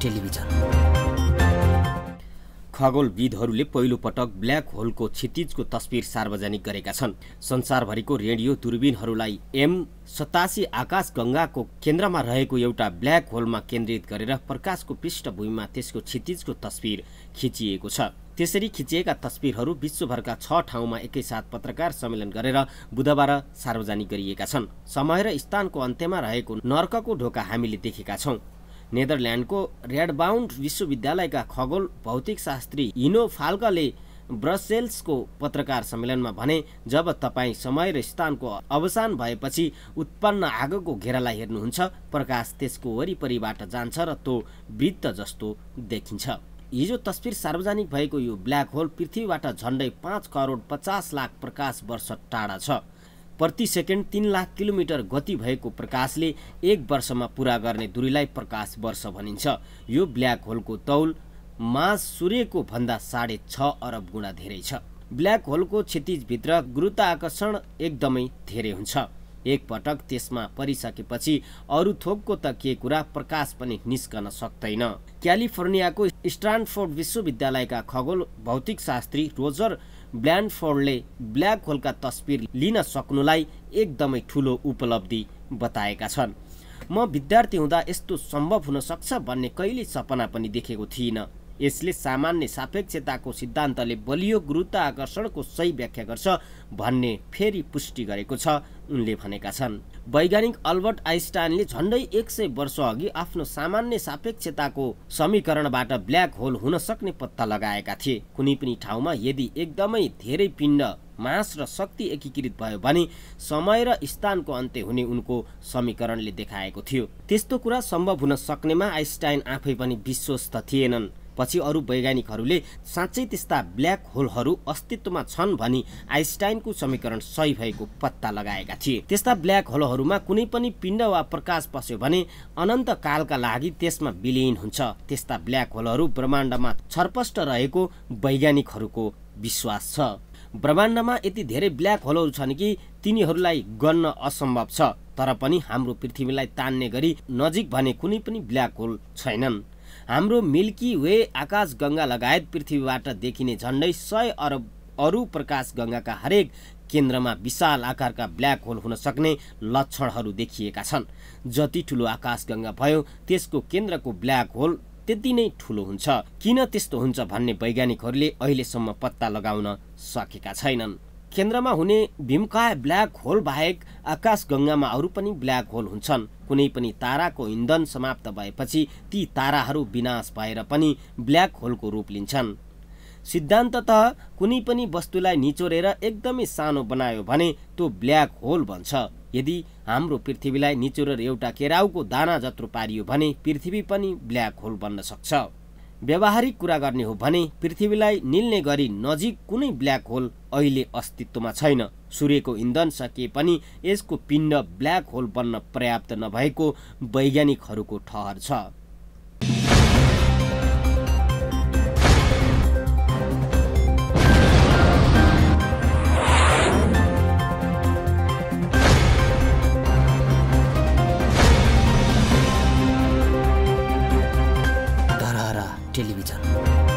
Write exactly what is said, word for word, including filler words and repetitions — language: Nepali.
टेलिभिजन। खगोलविदहरूले पहिलो पटक ब्ल्याक होलको क्षितिजको तस्बिर सार्वजनिक गरेका छन्। संसारभरिको रेडियो दूरबीनहरूलाई एम सतासी आकाशगंगाको केन्द्रमा रहेको एउटा ब्ल्याक होलमा केन्द्रित गरेर प्रकाशको पृष्ठभूमिमा त्यसको क्षितिजको तस्बिर खिचिएको छ। त्यसरी खिचिएका तस्बिरहरू विश्वभरका छ ठाउँमा एकैसाथ पत्रकार सम्मेलन गरेर बुधबार सार्वजनिक गरिएका छन्। समय र स्थानको अन्त्यमा रहेको नर्कको ढोका हामीले देखेका छौं। नेदरल्यान्डको रेडबाउन्ड विश्वविद्यालयका खगोल भौतिक शास्त्री इनो फाल्कले ब्रसेल्सको पत्रकार सम्मेलनमा भने, जब तपाईँ समय र स्थानको अवसान भएपछि उत्पन्न आगोको घेरालाई हेर्नुहुन्छ, प्रकाश त्यसको वरिपरिबाट जान्छ र त्यो वृत्त जस्तो देखिन्छ। हिजो तस्बिर सार्वजनिक भएको यो ब्ल्याक होल पृथ्वीबाट झण्डै पाँच करोड पचास लाख प्रकाश वर्ष टाढा छ। प्रति सेकेन्ड तीन लाख किलोमिटर गति भएको प्रकाशले एक वर्षमा पूरा गर्ने दूरीलाई प्रकाश वर्ष भनिन्छ। यो ब्ल्याक होलको तौल मास सूर्यको भन्दा साढे छ अरब गुणा धेरै छ। ब्ल्याक होलको क्षितिजभित्र गुरुत्वाकर्षण एकदमै धेरै हुन्छ। एक पटक त्यसमा परिसकेपछि अरू थोकको त के कुरा, प्रकाश पनि निस्कन सक्दैन। क्यालिफोर्नियाको स्ट्यानफोर्ड विश्वविद्यालयका खगोल भौतिक शास्त्री रोजर ब्ल्यान्डफोर्डले ब्ल्याक होलका तस्बिर लिन सक्नुलाई एकदमै ठूलो उपलब्धि बताएका छन्। म विद्यार्थी हुँदा यस्तो सम्भव हुन सक्छ भन्ने कहिले सपना पनि देखेको थिइनँ। यसले सामान्य सापेक्षताको सिद्धान्तले बलियो गुरुत्वाकर्षणको सही व्याख्या गर्छ भन्ने फेरि पुष्टि गरेको छ, उनले भनेका छन्। वैज्ञानिक अल्बर्ट आइन्स्टाइनले झण्डै एक सय वर्ष अघि आफ्नो सामान्य सापेक्षताको समीकरणबाट ब्ल्याक होल हुन सक्ने पत्ता लगाएका थिए। कुनै पनि ठाउँमा यदि एकदमै धेरै पिण्ड, मास र शक्ति एकीकृत भयो भने समय र स्थानको अन्त्य हुने उनको समीकरणले देखाएको थियो। त्यस्तो कुरा सम्भव हुन सक्नेमा आइन्स्टाइन आफै पनि विश्वस्त थिएनन्। पछि अरू वैज्ञानिकहरूले साँच्चै त्यस्ता ब्ल्याक होलहरू अस्तित्वमा छन् भनी आइन्स्टाइनको समीकरण सही भएको पत्ता लगाएका थिए। त्यस्ता ब्ल्याक होलहरूमा कुनै पनि पिण्ड वा प्रकाश पस्यो भने अनन्त कालका लागि त्यसमा विलीन हुन्छ। त्यस्ता ब्ल्याक होलहरू ब्रह्माण्डमा छरपष्ट रहेको वैज्ञानिकहरूको विश्वास छ। ब्रह्माण्डमा यति धेरै ब्ल्याक होलहरू छन् कि तिनीहरूलाई गन्न असम्भव छ, तर पनि हाम्रो पृथ्वीलाई तान्ने गरी नजिक भने कुनै पनि ब्ल्याक होल छैनन्। हाम्रो मिल्की वे आकाशगंगा लगायत पृथ्वीबाट देखिने झण्डै सय अरब अरू प्रकाशगंगाका हरेक केन्द्रमा विशाल आकारका ब्ल्याक होल हुन सक्ने लक्षणहरू देखिएका छन्। जति ठूलो आकाशगंगा भयो त्यसको केन्द्रको ब्ल्याक होल त्यति नै ठूलो हुन्छ। किन त्यस्तो हुन्छ भन्ने वैज्ञानिकहरूले अहिलेसम्म पत्ता लगाउन सकेका छैनन्। केन्द्रमा हुने भीमकाय ब्ल्याक होल बाहेक आकाशगंगामा अरू पनि ब्ल्याक होल हुन्छन्। कुनै पनि ताराको इन्धन समाप्त भएपछि ती ताराहरू विनाश भएर पनि ब्ल्याक होलको रूप लिन्छन्। सिद्धान्ततः कुनै पनि वस्तुलाई निचोरेर एकदमै सानो बनायो भने त्यो ब्ल्याक होल बन्छ। यदि हाम्रो पृथ्वीलाई निचोरेर एउटा केराउको दाना जत्रो पारियो भने पृथ्वी पनि ब्ल्याक होल बन्न सक्छ। व्यावहारिक कुरा गर्ने हो भने पृथ्वीलाई निल्ने गरी नजिक कुनै ब्ल्याक होल अहिले अस्तित्वमा छैन। सूर्यको इन्धन सकिए पनि यसको पिण्ड ब्ल्याक होल बन्न पर्याप्त नभएको वैज्ञानिकहरूको ठहर छ। टेलिभिजन।